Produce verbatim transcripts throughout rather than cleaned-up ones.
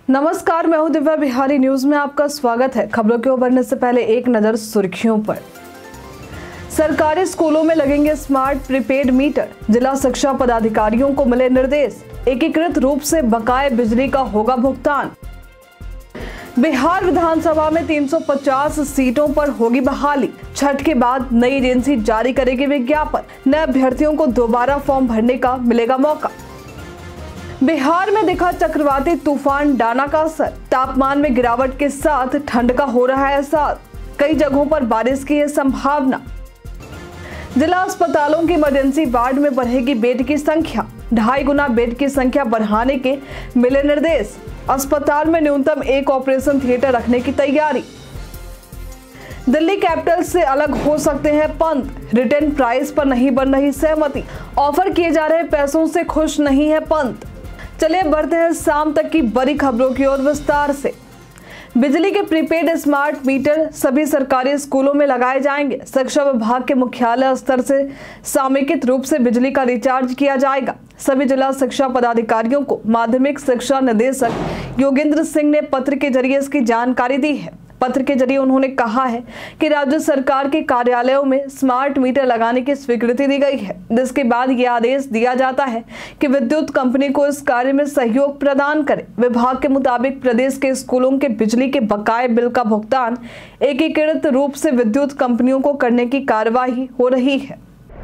नमस्कार, मैं हूं दिव्या बिहारी। न्यूज में आपका स्वागत है। खबरों की ओर बढ़ने से पहले एक नजर सुर्खियों पर। सरकारी स्कूलों में लगेंगे स्मार्ट प्रीपेड मीटर, जिला शिक्षा पदाधिकारियों को मिले निर्देश। एकीकृत रूप से बकाये बिजली का होगा भुगतान। बिहार विधानसभा में तीन सौ पचास सीटों पर होगी बहाली। छठ के बाद नई एजेंसी जारी करेगी विज्ञापन। नए अभ्यर्थियों को दोबारा फॉर्म भरने का मिलेगा मौका। बिहार में दिखा चक्रवाती तूफान डाना का असर। तापमान में गिरावट के साथ ठंड का हो रहा है एहसास। कई जगहों पर बारिश की है संभावना। जिला अस्पतालों की इमरजेंसी वार्ड में बढ़ेगी बेड की संख्या। ढाई गुना बेड की संख्या बढ़ाने के मिले निर्देश। अस्पताल में न्यूनतम एक ऑपरेशन थिएटर रखने की तैयारी। दिल्ली कैपिटल्स से अलग हो सकते हैं पंत। रिटर्न प्राइस पर नहीं बन रही सहमति। ऑफर किए जा रहे पैसों से खुश नहीं है पंत। चलिए बढ़ते हैं शाम तक की बड़ी खबरों की ओर विस्तार से। बिजली के प्रीपेड स्मार्ट मीटर सभी सरकारी स्कूलों में लगाए जाएंगे। शिक्षा विभाग के मुख्यालय स्तर से सामयिक रूप से बिजली का रिचार्ज किया जाएगा। सभी जिला शिक्षा पदाधिकारियों को माध्यमिक शिक्षा निदेशक योगेंद्र सिंह ने पत्र के जरिए इसकी जानकारी दी है। पत्र के जरिए उन्होंने कहा है कि राज्य सरकार के कार्यालयों में स्मार्ट मीटर लगाने की स्वीकृति दी गई है, जिसके बाद यह आदेश दिया जाता है कि विद्युत कंपनी को इस कार्य में सहयोग प्रदान करे। विभाग के मुताबिक प्रदेश के स्कूलों के बिजली के बकाये बिल का भुगतान एकीकृत रूप से विद्युत कंपनियों को करने की कार्यवाही हो रही है।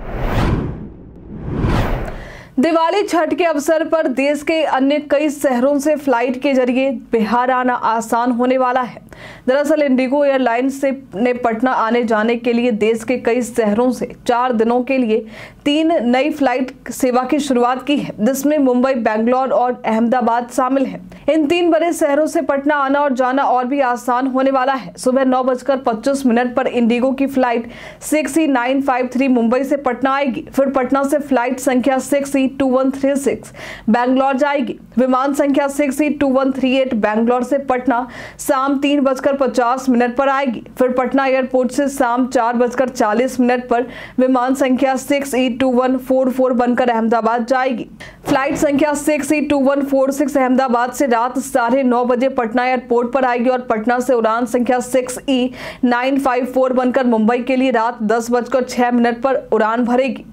दिवाली छठ के अवसर पर देश के अन्य कई शहरों से फ्लाइट के जरिए बिहार आना आसान होने वाला है। दरअसल इंडिगो एयरलाइंस से ने पटना आने जाने के लिए देश के कई शहरों से चार दिनों के लिए तीन नई फ्लाइट सेवा की शुरुआत की है, जिसमें मुंबई, बेंगलोर और अहमदाबाद शामिल है। इन तीन बड़े शहरों से पटना आना और जाना और भी आसान होने वाला है। सुबह नौ बजकर पच्चीस मिनट पर इंडिगो की flight six E nine five three Mumbai से पटना आएगी। फिर पटना से फ्लाइट संख्या six E two one three six Bangalore जाएगी। विमान संख्या six E two one three eight Bangalore से पटना शाम तीन बजकर पचास मिनट पर आएगी। फिर पटना एयरपोर्ट से शाम चार बजकर चालीस मिनट पर विमान संख्या six E two one four four बनकर अहमदाबाद जाएगी। फ्लाइट संख्या six E two one four six Ahmedabad से रात साढ़े नौ बजे पटना एयरपोर्ट पर आएगी और पटना से उड़ान संख्या six E nine five four बनकर मुंबई के लिए रात दस बजकर छह मिनट पर उड़ान भरेगी।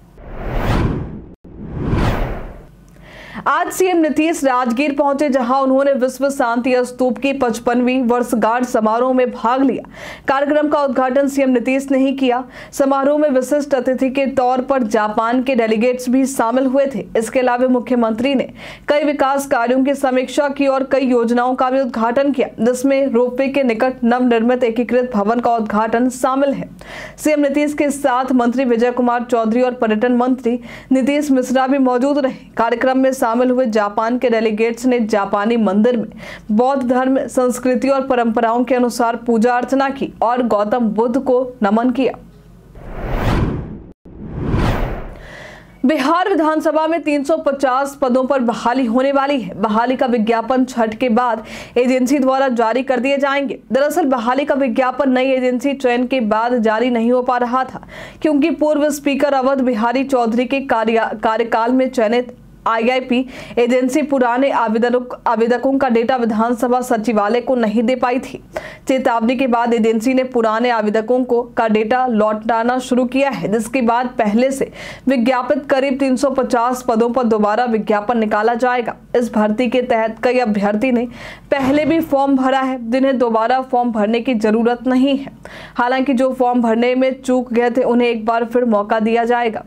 आज सीएम नीतीश राजगीर पहुंचे, जहां उन्होंने विश्व शांति स्तूप की पचपनवीं वर्षगांठ समारोह में भाग लिया। कार्यक्रम का उद्घाटन सीएम नीतीश ने ही किया। समारोह में विशिष्ट अतिथि के तौर पर जापान के डेलीगेट्स भी शामिल हुए थे। इसके अलावा मुख्यमंत्री ने कई विकास कार्यों की समीक्षा की और कई योजनाओं का भी उद्घाटन किया, जिसमें रोपवे के निकट नवनिर्मित एकीकृत भवन का उद्घाटन शामिल है। सीएम नीतीश के साथ मंत्री विजय कुमार चौधरी और पर्यटन मंत्री नीतीश मिश्रा भी मौजूद रहे। कार्यक्रम में शामिल हुए जापान के डेलीगेट्स ने जापानी मंदिर में बौद्ध धर्म, संस्कृति और परंपराओं के अनुसार पूजा अर्चना की और गौतम बुद्ध को नमन किया। बिहार विधानसभा में तीन सौ पचास पदों पर बहाली होने वाली है। बहाली का विज्ञापन छठ के बाद एजेंसी द्वारा जारी कर दिए जाएंगे। दरअसल बहाली का विज्ञापन नई एजेंसी चयन के बाद जारी नहीं हो पा रहा था, क्योंकि पूर्व स्पीकर अवध बिहारी चौधरी के कार्यकाल में चयनित आईआईपी एजेंसी पुराने आवेदकों का डेटा विधानसभा सचिवालय को नहीं दे पाई थी। चेतावनी के बाद एजेंसी ने पुराने आवेदकों को का डेटा लौटाना शुरू किया है, जिसके बाद पहले से विज्ञापित करीब तीन सौ पचास पदों पर दोबारा विज्ञापन निकाला जाएगा। इस भर्ती के तहत कई अभ्यर्थी ने पहले भी फॉर्म भरा है, जिन्हें दोबारा फॉर्म भरने की जरूरत नहीं है। हालांकि जो फॉर्म भरने में चूक गए थे, उन्हें एक बार फिर मौका दिया जाएगा।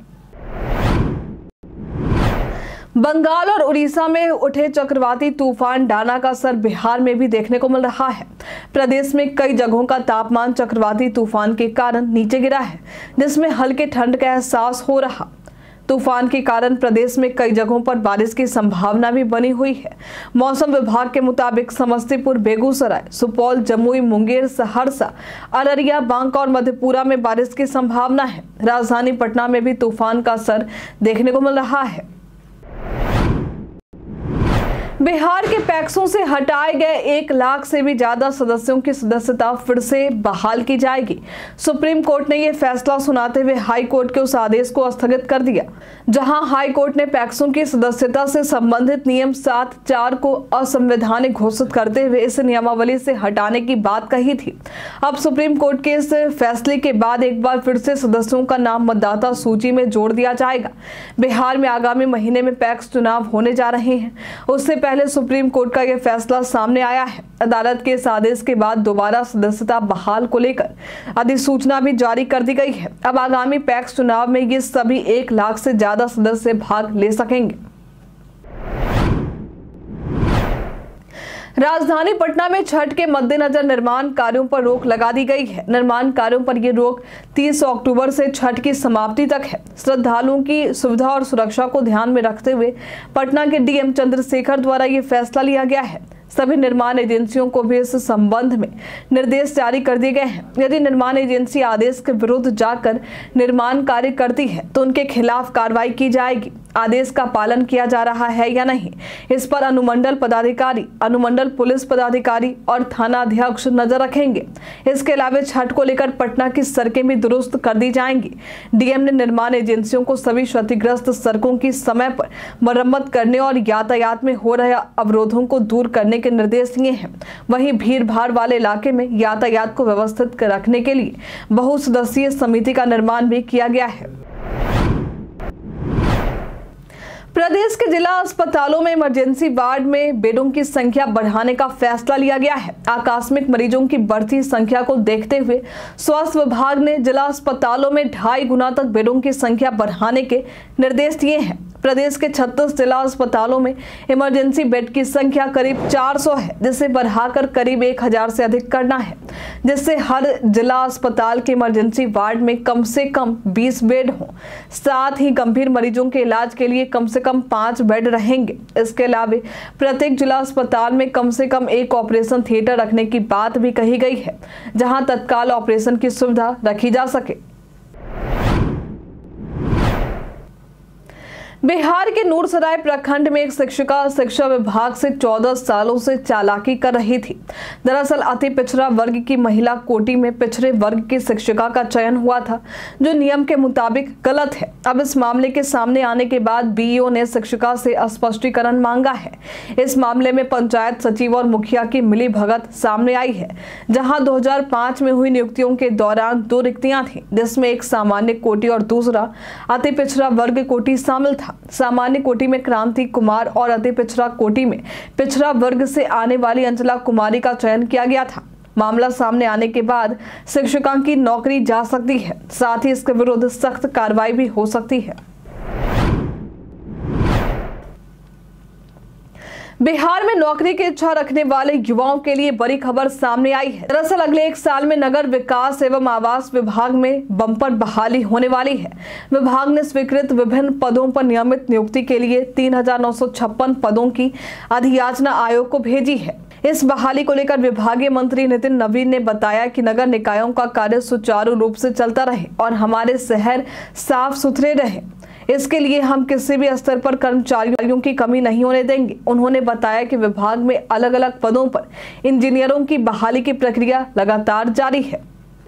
बंगाल और उड़ीसा में उठे चक्रवाती तूफान डाना का असर बिहार में भी देखने को मिल रहा है। प्रदेश में कई जगहों का तापमान चक्रवाती तूफान के कारण नीचे गिरा है, जिसमें हल्के ठंड का एहसास हो रहा। तूफान के कारण प्रदेश में कई जगहों पर बारिश की संभावना भी बनी हुई है। मौसम विभाग के मुताबिक समस्तीपुर, बेगूसराय, सुपौल, जमुई, मुंगेर, सहरसा, अररिया, बांका और मधेपुरा में बारिश की संभावना है। राजधानी पटना में भी तूफान का असर देखने को मिल रहा है। बिहार के पैक्सों से हटाए गए एक लाख से भी ज्यादा सदस्यों की सदस्यता फिर से बहाल की जाएगी। सुप्रीम कोर्ट ने यह फैसला सुनाते हुए हाई कोर्ट के उस आदेश को स्थगित कर दिया, जहां हाई कोर्ट ने पैक्सों की सदस्यता से संबंधित नियम सात चार को असंवैधानिक घोषित करते हुए इस नियमावली से हटाने की बात कही थी। अब सुप्रीम कोर्ट के इस फैसले के बाद एक बार फिर से सदस्यों का नाम मतदाता सूची में जोड़ दिया जाएगा। बिहार में आगामी महीने में पैक्स चुनाव होने जा रहे हैं। उससे पहले सुप्रीम कोर्ट का यह फैसला सामने आया है। अदालत के इस आदेश के बाद दोबारा सदस्यता बहाल को लेकर अधिसूचना भी जारी कर दी गई है। अब आगामी पैक्स चुनाव में ये सभी एक लाख से ज्यादा सदस्य भाग ले सकेंगे। राजधानी पटना में छठ के मद्देनजर निर्माण कार्यों पर रोक लगा दी गई है। निर्माण कार्यों पर यह रोक तीस अक्टूबर से छठ की समाप्ति तक है। श्रद्धालुओं की सुविधा और सुरक्षा को ध्यान में रखते हुए पटना के डीएम चंद्रशेखर द्वारा यह फैसला लिया गया है। सभी निर्माण एजेंसियों को भी इस संबंध में निर्देश जारी कर दिए गए हैं। यदि निर्माण एजेंसी आदेश के विरुद्ध जाकर निर्माण कार्य करती है तो उनके खिलाफ कार्रवाई की जाएगी। आदेश का पालन किया जा रहा है या नहीं, इस पर अनुमंडल पदाधिकारी, अनुमंडल पुलिस पदाधिकारी और थाना अध्यक्ष नजर रखेंगे। इसके अलावा छठ को लेकर पटना की सड़कें भी दुरुस्त कर दी जाएंगी। डीएम ने निर्माण एजेंसियों को सभी क्षतिग्रस्त सड़कों की समय पर मरम्मत करने और यातायात में हो रहे अवरोधों को दूर करने के निर्देश दिए हैं। वहीं भीड़ भाड़ वाले इलाके में यातायात को व्यवस्थित रखने के लिए बहुसदस्यीय समिति का निर्माण भी किया गया है। प्रदेश के जिला अस्पतालों में इमरजेंसी वार्ड में बेडों की संख्या बढ़ाने का फैसला लिया गया है। आकस्मिक मरीजों की बढ़ती संख्या को देखते हुए स्वास्थ्य विभाग ने जिला अस्पतालों में ढाई गुना तक बेडों की संख्या बढ़ाने के निर्देश दिए हैं। प्रदेश के छत्तीस जिला अस्पतालों में इमरजेंसी बेड की संख्या करीब चार सौ है, जिसे बढ़ाकर करीब एक हज़ार से अधिक करना है, जिससे हर जिला अस्पताल के इमरजेंसी वार्ड में कम से कम बीस बेड हों। साथ ही गंभीर मरीजों के इलाज के लिए कम से कम पाँच बेड रहेंगे। इसके अलावा प्रत्येक जिला अस्पताल में कम से कम एक ऑपरेशन थिएटर रखने की बात भी कही गई है, जहां तत्काल ऑपरेशन की सुविधा रखी जा सके। बिहार के नूरसराय प्रखंड में एक शिक्षिका शिक्षा विभाग से चौदह सालों से चालाकी कर रही थी। दरअसल अति पिछड़ा वर्ग की महिला कोटि में पिछड़े वर्ग की शिक्षिका का चयन हुआ था, जो नियम के मुताबिक गलत है। अब इस मामले के सामने आने के बाद बीईओ ने शिक्षिका से स्पष्टीकरण मांगा है। इस मामले में पंचायत सचिव और मुखिया की मिली भगत सामने आई है, जहां दो हज़ार पाँच में हुई नियुक्तियों के दौरान दो रिक्तियां थी, जिसमें एक सामान्य कोटि और दूसरा अति पिछड़ा वर्ग कोटि शामिल था। सामान्य कोटि में क्रांति कुमार और अति पिछड़ा कोटि में पिछड़ा वर्ग से आने वाली अंचला कुमारी का चयन किया गया था। मामला सामने आने के बाद शिक्षिका की नौकरी जा सकती है, साथ ही इसके विरुद्ध सख्त कार्रवाई भी हो सकती है। बिहार में नौकरी की इच्छा रखने वाले युवाओं के लिए बड़ी खबर सामने आई है। दरअसल अगले एक साल में नगर विकास एवं आवास विभाग में बम्पर बहाली होने वाली है। विभाग ने स्वीकृत विभिन्न पदों पर नियमित नियुक्ति के लिए तीन हजार नौ सौ छप्पन पदों की अधियाचना आयोग को भेजी है। इस बहाली को लेकर विभागीय मंत्री नितिन नवीन ने बताया कि नगर निकायों का कार्य सुचारू रूप से चलता रहे और हमारे शहर साफ सुथरे रहे, इसके लिए हम किसी भी स्तर पर कर्मचारियों की कमी नहीं होने देंगे। उन्होंने बताया कि विभाग में अलग अलग पदों पर इंजीनियरों की बहाली की प्रक्रिया लगातार जारी है।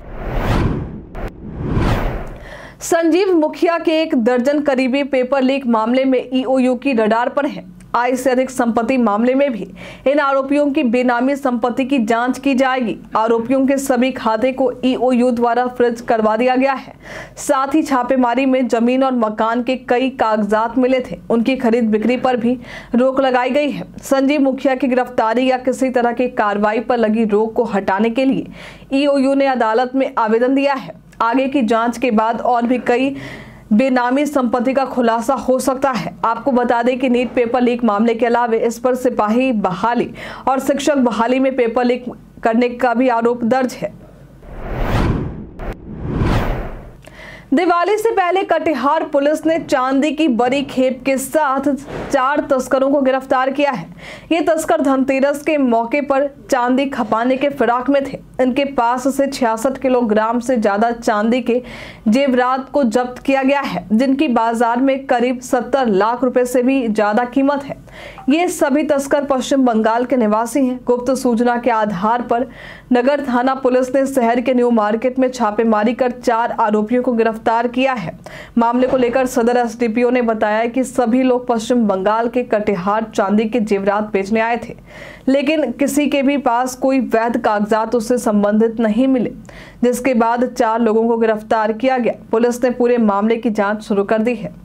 संजीव मुखिया के एक दर्जन करीबी पेपर लीक मामले में ईओयू की रडार पर है। आय से अधिक संपत्ति मामले में भी इन आरोपियों की बेनामी संपत्ति की जांच की जाएगी। आरोपियों के सभी खाते को ईओयू द्वारा फ्रीज करवा दिया गया है। साथ ही छापेमारी में जमीन और मकान के कई कागजात मिले थे, उनकी खरीद बिक्री पर भी रोक लगाई गई है। संजीव मुखिया की गिरफ्तारी या किसी तरह की कार्रवाई पर लगी रोक को हटाने के लिए ईओयू ने अदालत में आवेदन दिया है। आगे की जाँच के बाद और भी कई बेनामी संपत्ति का खुलासा हो सकता है। आपको बता दें कि नीट पेपर लीक मामले के अलावा इस पर सिपाही बहाली और शिक्षक बहाली में पेपर लीक करने का भी आरोप दर्ज है। दिवाली से पहले कटिहार पुलिस ने चांदी की बड़ी खेप के साथ चार तस्करों को गिरफ्तार किया है। ये तस्कर धनतेरस के मौके पर चांदी खपाने के फिराक में थे। इनके पास से छियासठ किलोग्राम से ज्यादा चांदी के जेवरात को जब्त किया गया है, जिनकी बाजार में करीब सत्तर लाख रुपए से भी ज्यादा कीमत है। ये सभी तस्कर पश्चिम बंगाल के निवासी हैं। गुप्त सूचना के आधार पर नगर थाना पुलिस ने शहर के न्यू मार्केट में छापेमारी कर चार आरोपियों को गिरफ्तार किया है। मामले को लेकर सदर एसडीपीओ ने बताया कि सभी लोग पश्चिम बंगाल के कटिहार चांदी के जेवरात बेचने आए थे, लेकिन किसी के भी पास कोई वैध कागजात उससे संबंधित नहीं मिले, जिसके बाद चार लोगों को गिरफ्तार किया गया। पुलिस ने पूरे मामले की जांच शुरू कर दी है।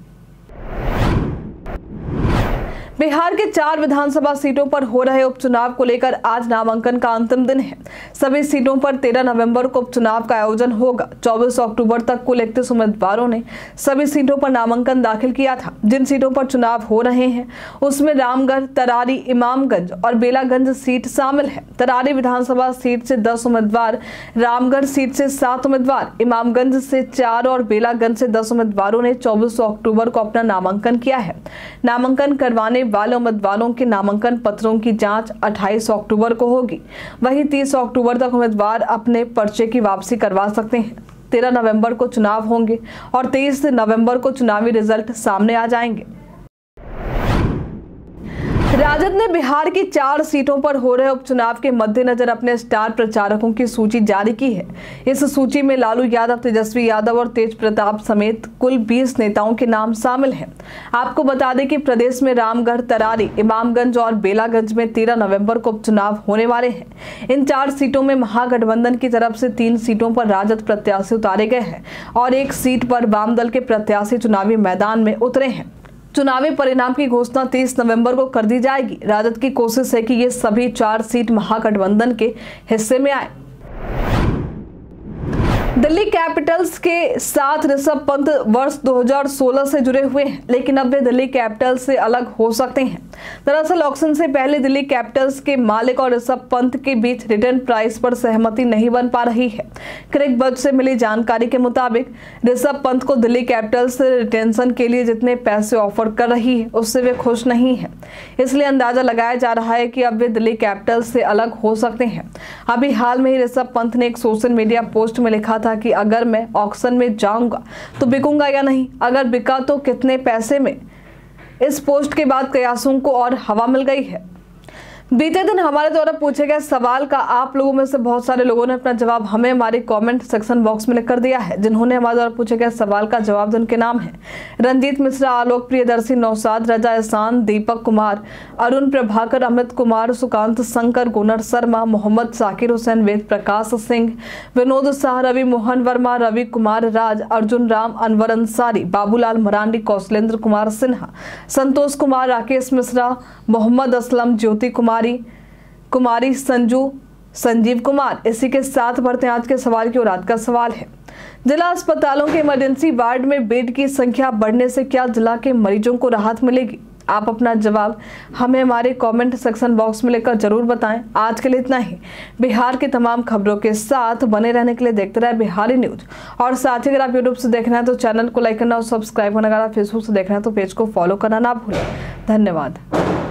बिहार के चार विधानसभा सीटों पर हो रहे उपचुनाव को लेकर आज नामांकन का अंतिम दिन है। सभी सीटों पर तेरह नवंबर को उपचुनाव का आयोजन होगा। चौबीस अक्टूबर तक कुल इकतीस उम्मीदवारों ने सभी सीटों पर नामांकन दाखिल किया था। जिन सीटों पर चुनाव हो रहे हैं उसमें रामगढ़, तरारी, इमामगंज और बेलागंज सीट शामिल है। तरारी विधानसभा सीट से दस उम्मीदवार, रामगढ़ सीट से सात उम्मीदवार, इमामगंज से चार और बेलागंज से दस उम्मीदवारों ने चौबीस अक्टूबर को अपना नामांकन किया है। नामांकन करवाने वाले उम्मीदवारों के नामांकन पत्रों की जांच अट्ठाईस अक्टूबर को होगी। वहीं तीस अक्टूबर तक उम्मीदवार अपने पर्चे की वापसी करवा सकते हैं। तेरह नवंबर को चुनाव होंगे और तेईस नवंबर को चुनावी रिजल्ट सामने आ जाएंगे। राजद ने बिहार की चार सीटों पर हो रहे उपचुनाव के मद्देनजर अपने स्टार प्रचारकों की सूची जारी की है। इस सूची में लालू यादव, तेजस्वी यादव और तेज प्रताप समेत कुल बीस नेताओं के नाम शामिल हैं। आपको बता दें कि प्रदेश में रामगढ़, तरारी, इमामगंज और बेलागंज में तेरह नवंबर को उपचुनाव होने वाले हैं। इन चार सीटों में महागठबंधन की तरफ से तीन सीटों पर राजद प्रत्याशी उतारे गए हैं और एक सीट पर वाम दल के प्रत्याशी चुनावी मैदान में उतरे हैं। चुनावी परिणाम की घोषणा तीस नवंबर को कर दी जाएगी। राजद की कोशिश है कि ये सभी चार सीट महागठबंधन के हिस्से में आए। दिल्ली कैपिटल्स के साथ ऋषभ पंत वर्ष दो हज़ार सोलह से जुड़े हुए हैं, लेकिन अब वे दिल्ली कैपिटल्स से अलग हो सकते हैं। दरअसल ऑक्शन से पहले दिल्ली कैपिटल्स के मालिक और ऋषभ पंत के बीच रिटर्न प्राइस पर सहमति नहीं बन पा रही है। क्रिकबज़ से मिली जानकारी के मुताबिक ऋषभ पंत को दिल्ली कैपिटल्स से रिटेंशन के लिए जितने पैसे ऑफर कर रही है उससे वे खुश नहीं है। इसलिए अंदाजा लगाया जा रहा है कि अब वे दिल्ली कैपिटल्स से अलग हो सकते हैं। अभी हाल में ही ऋषभ पंत ने एक सोशल मीडिया पोस्ट में लिखा था कि अगर मैं ऑक्शन में जाऊंगा तो बिकूंगा या नहीं, अगर बिका तो कितने पैसे में। इस पोस्ट के बाद कयासों को और हवा मिल गई है। बीते दिन हमारे द्वारा पूछे गए सवाल का आप लोगों में से बहुत सारे लोगों ने अपना जवाब हमें हमारे कमेंट सेक्शन बॉक्स में लिख कर दिया है। जिन्होंने हमारे द्वारा पूछे गए सवाल का जवाब दें उनके नाम है रंजीत मिश्रा, आलोक प्रियदर्शी, नौशाद, रजा एहसान, दीपक कुमार, अरुण प्रभाकर, अमित कुमार, सुकांत शंकर, गुनर शर्मा, मोहम्मद साकिर हुसैन, वेद प्रकाश सिंह, विनोद शाह, रवि मोहन वर्मा, रवि कुमार राज, अर्जुन राम, अनवर अंसारी, बाबूलाल मरांडी, कौशलेंद्र कुमार सिन्हा, संतोष कुमार, राकेश मिश्रा, मोहम्मद असलम, ज्योति कुमार, कुमारी संजू, संजीव कुमार। इसी के साथ बढ़ते हैं आज के सवाल की ओर। आज का सवाल है, जिला अस्पतालों के इमरजेंसी वार्ड में बेड की संख्या बढ़ने से क्या जिला के मरीजों को राहत मिलेगी? आप अपना जवाब हमें हमारे कमेंट सेक्शन बॉक्स में लेकर जरूर बताएं। आज के लिए इतना ही। बिहार की तमाम खबरों के साथ बने रहने के लिए देखते रहे बिहारी न्यूज, और साथ ही अगर आप यूट्यूब से देख रहे हैं तो चैनल को लाइक करना और सब्सक्राइब करना, अगर आप फेसबुक से देख रहे हैं तो पेज को फॉलो करना ना भूलें। धन्यवाद।